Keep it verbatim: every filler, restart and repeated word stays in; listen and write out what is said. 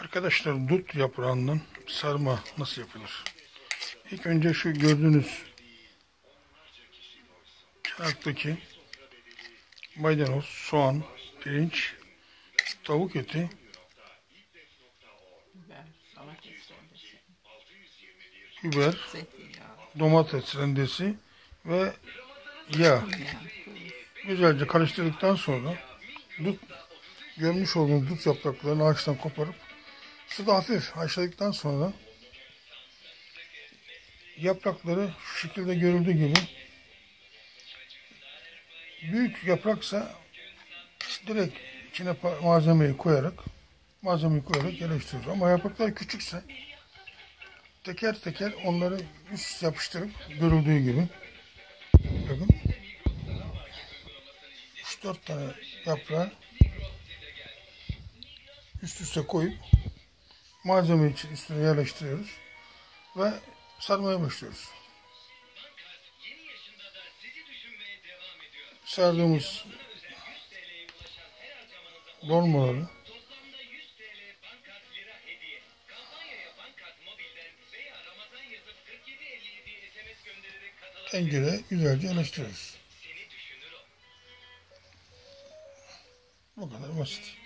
Arkadaşlar, dut yaprağından sarma nasıl yapılır? İlk önce şu gördüğünüz kağıttaki maydanoz, soğan, pirinç, tavuk eti, Biber, domates rendesi, biber, zeytinyağı, domates rendesi ve yağ. kimyon, Güzelce karıştırdıktan sonra dut, gömmüş olduğunuz dut yapraklarını ağaçtan koparıp suda hafif haşladıktan sonra yaprakları şu şekilde görüldüğü gibi, büyük yapraksa direkt içine malzemeyi koyarak malzemeyi koyarak yerleştiriyoruz. Ama yapraklar küçükse teker teker onları üst üste yapıştırıp görüldüğü gibi, bakın, üç dört tane yaprağı üst üste koyup malzemeyi için üstüne yerleştiriyoruz ve sarmaya başlıyoruz. Sardığımız dolmaları tencereye güzelce yerleştiriyoruz. Bu kadar basit.